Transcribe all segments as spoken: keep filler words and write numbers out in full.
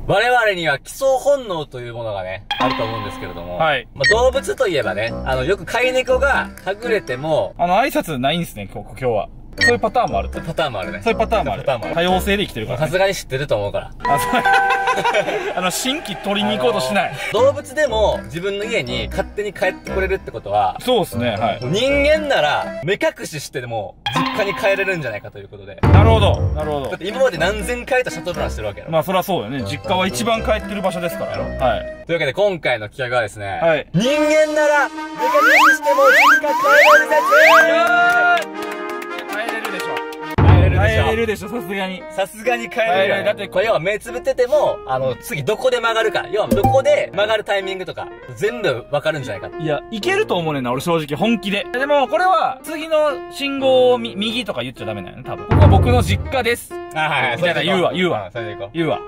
我々には基礎本能というものがね、あると思うんですけれども。 はい。 まあ、動物といえばね、あの、よく飼い猫がはぐれても、 あの、挨拶ないんですね、今日、今日は。そういうパターンもある。 そういうパターンもあるね。 そういうパターンもある。 パターンもある。 多様性で生きてるから、ね。 さすがに知ってると思うから。 あ、そう。あの、新規取りに行こうとしない。 動物でも自分の家に勝手に帰ってこれるってことは、 そうですね、はい。 人間なら目隠ししてでも実家に帰れるんじゃないかということで。 なるほど、なるほど。 だって今まで何千回とシャトルランしてるわけやろ。 まあ、そりゃそうよね。実家は一番帰ってる場所ですから。はい。 というわけで今回の企画はですね、 はい。 人間なら目隠ししても実家帰れる説。 帰れるでしょ。 帰れるでしょ、さすがに。 さすがに帰れる、ね。 だって、 これ要は目つぶってても、あの、次どこで曲がるか。要はどこで曲がるタイミングとか、全部わかるんじゃないか。 いや、いけると思うねんな、俺正直、本気で。でも、これは、次の信号をみ右とか言っちゃダメなのね、多分。ここは僕の実家です。 あ、はいはい。 みたいな言うわ、言うわ。 それでいこう。 言うわ。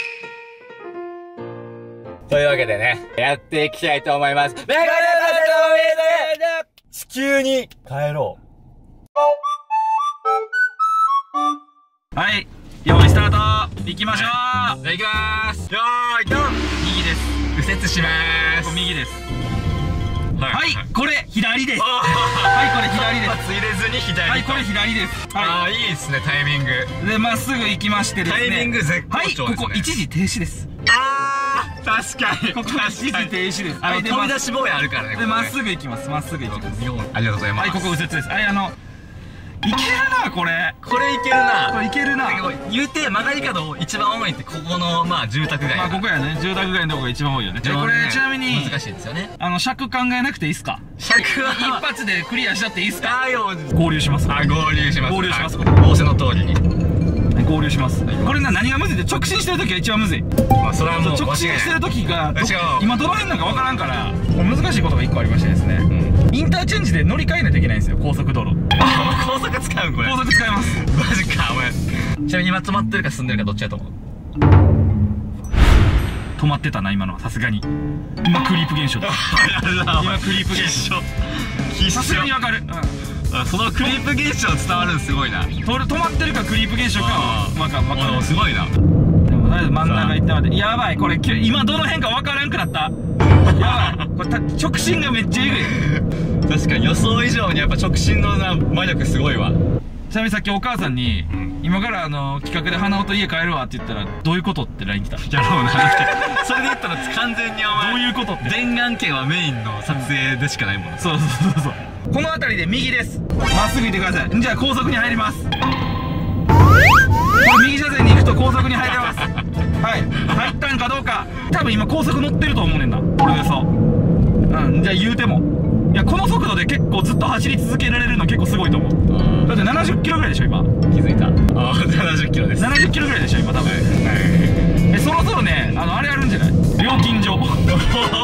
というわけでね、やっていきたいと思います。メガネパセの上で、地球に帰ろう。 はい。用意スタート行きましょう、 はい、じゃあ行きまーす。よーい、ドン。 右です。 右折しまーす。 右です。 はい。 はい、これ、左です。はい、これ左です。 入れずに左。 はい、これ左です。 ああ、いいですね、タイミング。 で、まっすぐ行きましてですね。 タイミング絶好調ですね。 はい、ここ一時停止です。 あー、確かに。 ここ一時停止です。 あの、飛び出し防衛あるからね。 で、まっすぐ行きます。まっすぐ行きます。 ありがとうございます。 はい、ここ右折です。はい、あの、いけるな、これ。 これいけるな。 これいけるな。 言うて、曲がり角一番多いって、ここの、まあ、住宅街。 まあ、ここやね。住宅街のとこが一番多いよね。これ、ちなみに。 難しいですよね。 あの、尺考えなくていいっすか？ 尺は。 一発でクリアしちゃっていいっすか？ あーよ。 合流します。 あ、合流します。 合流します。 仰せの通りに。 合流します。これな、何がむずいって、直進してる時が一番むずい。 まあ、それはもう。 直進してる時が、 違う。 今どの辺なんかわからんから、難しいことが一個ありましてですね。インターチェンジで乗り換えないといけないんですよ、高速道路。 あ、高速使うんこれ。 高速使います。 マジか、お前。ちなみに今止まってるか進んでるかどっちだと思う？ 止まってたな、今のは。さすがに。今クリープ現象だ。今クリープ現象。さすがにわかる。 うん。そのクリープ現象伝わるのすごいな。 止まってるかクリープ現象かわかる。わかる。 すごいな。 でも、とりあえず真ん中行ったまで。やばい、これ、今どの辺かわからんくなった。やばい。これ、直進がめっちゃえぐい。 確かに予想以上にやっぱ直進のな魔力すごいわ。 ちなみにさっきお母さんに、うん、今からあの企画で花尾と家帰るわって言ったらどういうことって ライン 来た。 やろうな。それで言ったら完全にお前どういうことって電眼圏はメインの撮影でしかないもん、ね、 そうそうそうそう。この辺りで右です。まっすぐ行ってください。じゃあ高速に入ります。これ右車線に行くと高速に入れます。はい、入ったんかどうか。多分今高速乗ってると思うねんな、これで。そう、うん、じゃあ言うても、いや、この速度で結構ずっと走り続けられるの結構すごいと思う。だってななじゅっキロぐらいでしょ今。 気づいた。ああ、ななじゅっキロです。 ななじゅっキロぐらいでしょ今多分。え、そろそろね、あのあれあるんじゃない？料金所。料金所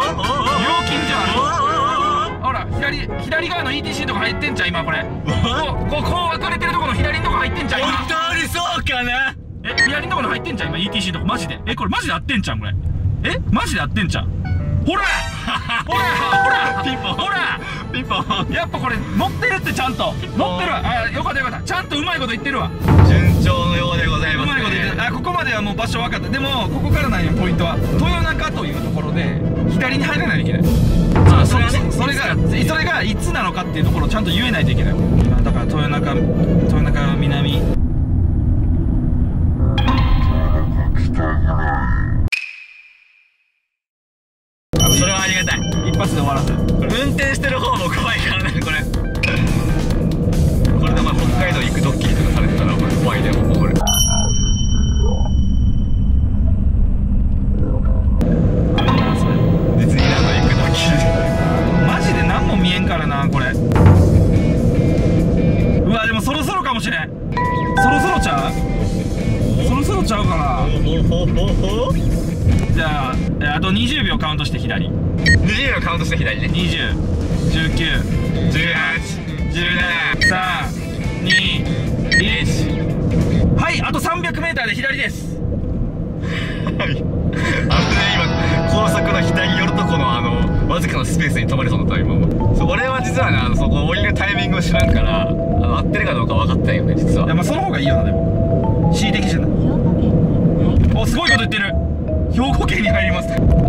ある。ほら、左左側の イーティーシー とか入ってんちゃう今これ。こうこうこう分かれてるところの左のとこ入ってんちゃう今。 本当にそうかな。 え、左のところ入ってんちゃう今 イーティーシー とかマジで。え、これマジで合ってんちゃうこれ。え、マジで合ってんちゃう。ほらほらほらピンポンほらピンポン。 やっぱこれ乗ってるって、ちゃんと乗ってるわ。あ、よかったよかった。ちゃんとうまいこと言ってるわ。 順調のようでございますね。 うまいこと言ってる。あ、ここまではもう場所分かった。でもここからなんよポイントは。豊中というところで左に入らないといけない。 あ、それはね、 それがそれがいつなのかっていうところをちゃんと言えないといけない。今だから豊中豊中南。 それはありがたい。 一発で終わらせる。 運転してる方も怖いからね、これ。これでまあ北海道行くドッキリとかされてたら怖いね、もうこれ。ディズニーランド行くドッキリ。 マジで何も見えんからな、これ。うわ、でもそろそろかもしれん。そろそろちゃう？そろそろちゃうかな。 ほほほほ。 じゃあ、あとにじゅうびょうカウントして左。 にじゅうびょうカウントして左ね。 にじゅう、じゅうきゅう、 じゅうはち、じゅうなな、 さん、に、いち。はい、あとさんびゃくメーターで左です。 はい。あのね、今高速の左寄るとこのあのわずかなスペースに止まりそうになった今も。そう、俺は実はね、あのそこ降りるタイミングを知らんから、あの合ってるかどうか分かってないよね実は。 いや、まあその方がいいよな。でも恣意的じゃない。お、すごいこと言ってる。 兵庫県に入ります。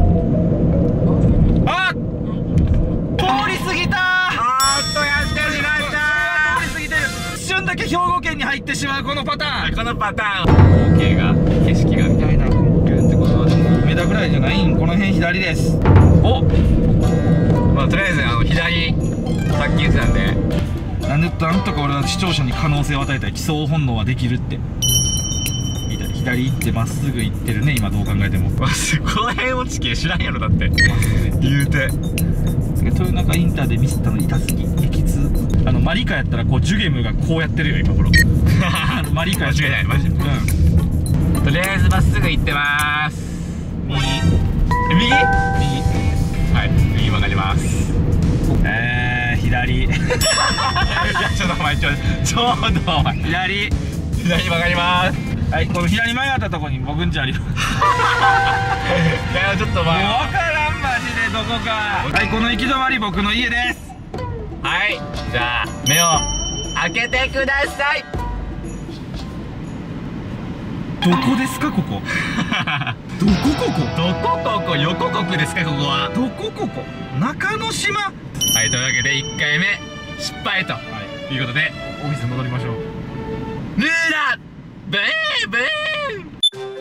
あっ、通り過ぎたー。 あーっとやってしまった通り過ぎてる。一瞬だけ兵庫県に入ってしまうこのパターン。 ー。このパターン、光景が、景色がみたいなグーってことだね。 メダぐらいじゃないん。この辺左です。お、 まあとりあえずあの左さっき言ってたんで、 なんでなんとか俺は視聴者に可能性を与えたい。基礎本能はできるって。左行ってまっすぐ行ってるね、今どう考えても。 まずこの辺の地形知らんやろだって言うて。 豊中インターでミスったの痛すぎ。激痛。あのマリカやったらこうジュゲムがこうやってるよ今頃。マリカや間違いないマジで。うん、とりあえずまっすぐ行ってまーす。右右右、はい、右曲がります。 えー、左。いやちょっとお前ちょちょうどお前左左曲がります。 はい、この左曲がったとこに僕んちあるよ。いやちょっと前もう分からんマジでどこか。はい、この行き止まり僕の家です。 はい、じゃあ目を開けてください。 どこですかここ。どこここどこここ横国ですかここは。 どこここ中之島。 はい、というわけでいっかいめ失敗と、はい、いうことでオフィス戻りましょう。 ルーラブーブーン。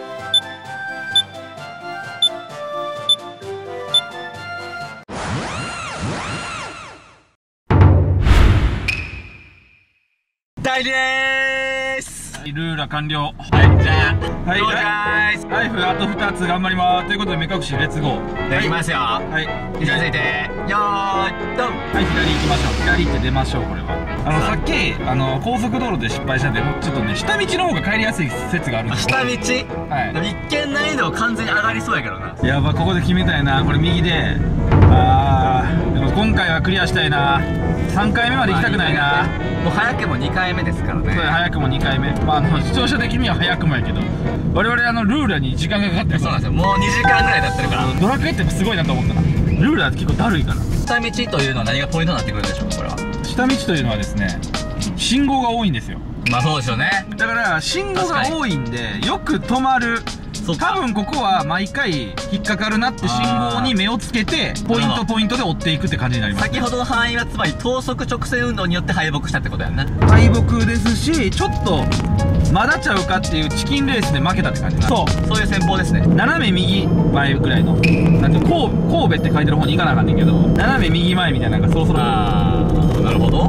大でーす。 ルーラ完了。 はい、じゃあはい、 どうじゃーす。 ライフあとふたつ頑張ります。ということで目隠しレッツゴー。 できますよ。 はい、 左ついてよーいドン。 はい、左行きましょう。左行って出ましょう。これはあのさっきあの高速道路で失敗したんで、ちょっとね下道の方が帰りやすい説があるんですよ。 下道、 はい、 一見難易度完全に上がりそうやけどな。 やば、ここで決めたいな。これ右で、あーでも今回はクリアしたいな。さんかいめまで行きたくないな。 もう早くもにかいめですからね。 そう、早くもにかいめ。まああの視聴者的には早くもやけど、我々あのルーラに時間がかかってる。 そうなんですよ、もうにじかんぐらい経ってるから。 ドラクエってすごいなと思ったな。ルーラって結構だるいから。 下道というのは何がポイントになってくるんでしょうかこれは。 下道というのはですね、信号が多いんですよ。 まあそうですよね。 だから信号が多いんでよく止まる。多分ここは毎回引っかかるなって信号に目をつけてポイントポイントで追っていくって感じになります。 先ほどの範囲はつまり等速直線運動によって敗北したってことやんな。 敗北ですし、ちょっとまだちゃうかっていうチキンレースで負けたって感じ。そう、 そういう戦法ですね。 斜め右前ぐらいのなんて神戸って書いてる方に行かなあかんねんけど、斜め右前みたいなのがそろそろ。ああ、なるほど。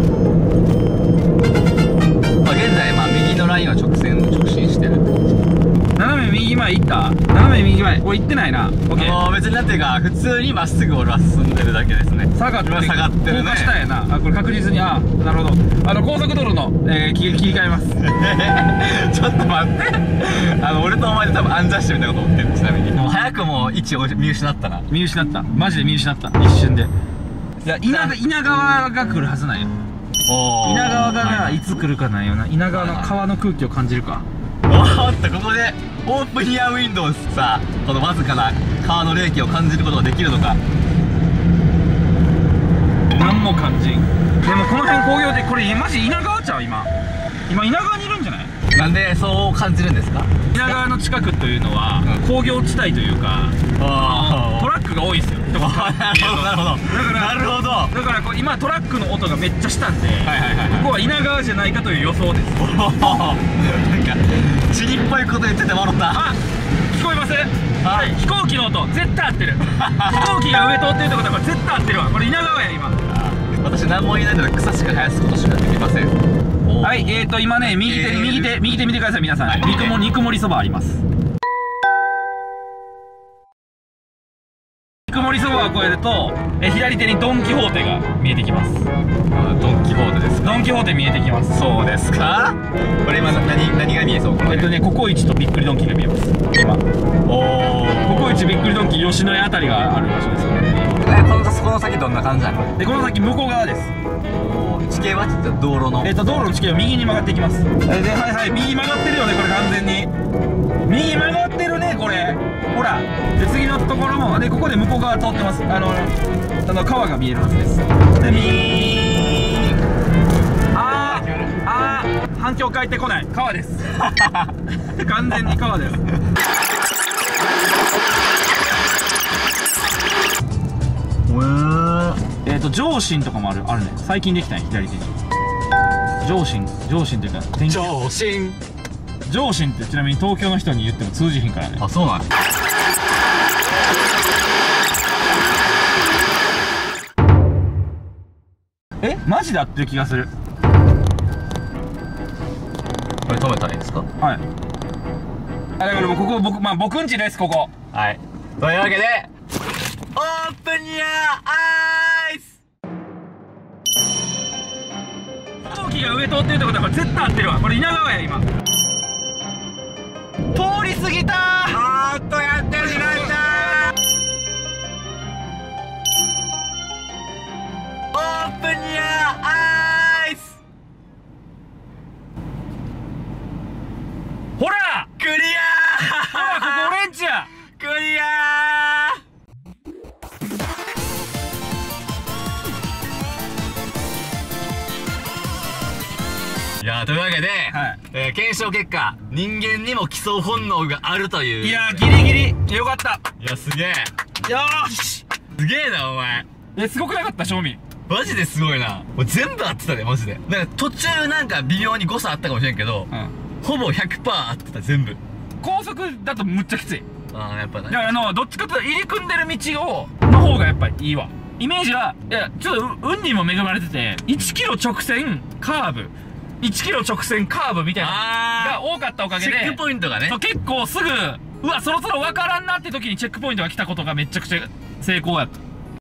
まあ現在まあ右のラインは直線直進してる。 斜め右前行った。斜め右前これ行ってないな。オッケー。 もう別になんていうか普通にまっすぐ俺は進んでるだけですね。 下がってる、 下がってるね。 高架下やな。あ、これ確実に。あ、なるほど。あの高速道路の、えー、切り切り替えます。 ちょっと待って、あの俺とお前で多分アンジャッシュみたいなこと思ってる。ちなみにもう早くも位置を見失ったな。 見失った、マジで見失った、一瞬で。いや、稲稲川が来るはずなんよ。稲川がな、いつ来るかなんよな。稲川の川の空気を感じるか。 おっと、ここでオープンヒアウィンドウさ、このわずかな川の冷気を感じることができるのか。 何も感じん。でもこの辺工業で、これマジ稲川ちゃう。今今稲川にいるんじゃない。 なんでそう感じるんですか。 稲川の近くというのは、うん、工業地帯というか、トラックが多いですよ。なるほどなるほど。なるほど。だからこう今トラックの音がめっちゃしたんで、ここは稲川じゃないかという予想です。なんか地理っぽいこと言ってて笑った。 あ、聞こえます。はい、飛行機の音絶対合ってる。飛行機が上通ってるってことはこれ絶対合ってるわ。これ稲川や今。 私何も言えないので草しか生やすことしかできません。 はい、えーと今ね、右手、右手、右手見てください皆さん。肉も肉盛りそばあります。肉盛りそばを越えると、え左手にドン・キホーテが見えてきます。 あ、ドン・キホーテですか。 ドン・キホーテ見えてきます。 そうですか。これ今何何が見えそう。 えっとね、ココイチとびっくりドンキーが見えます今。おお、ココイチびっくりドンキー吉野家あたりがある場所ですよね。 え、このこの先どんな感じなの。 でこの先向こう側です。 地形は道路の、 えっと道路の地形を右に曲がっていきます。で、はいはい、右曲がってるよねこれ完全に。右曲がってるねこれ。ほら、で次のところもでここで向こう側通ってます。あのあの川が見えるはずです。で右、あーあー、反響返ってこない。川です。完全に川です。 上信とかもあるあるね。最近できたね、左手に。上信上信っていうか天気上信上信ってちなみに東京の人に言っても通じひんからね。 あ、そうなんや。 え、マジで合ってる気がする。 これ止めたらいいんですか？ はい。あ、だからもうここ僕、まあ僕んちです、ここ。 はい。というわけで、オープンやアイス。 飛行機が上通ってるってことは絶対合ってるわ。これ稲川や今。通り過ぎたー。 あーっとやってしまったー。オープンやアイス。 ほらクリアー。 ほら、ここ俺んちや。 クリアー。いやー、というわけで、 はいえー検証結果、人間にも基礎本能があるという。 いやー、ギリギリよかった。 いや、すげえ。 よーし。 すげえな、お前。 え、すごくなかった、正味。 マジですごいな。もう全部合ってたで、マジで。なんか途中なんか微妙に誤差あったかもしれんけど、 うん。 ほぼ ひゃくパーセント 合ってた、全部。 高速だとむっちゃきつい。 ああ、やっぱね。 だからあの、どっちかというと入り組んでる道を、の方がやっぱりいいわ。イメージは、いや、ちょっとう運にも恵まれてて、いちキロ直線カーブ、いちキロ直線カーブみたいなあのが多かったおかげで、 チェックポイントがねそう。結構すぐ、うわ、そろそろ分からんなって時にチェックポイントが来たことがめちゃくちゃ成功やった。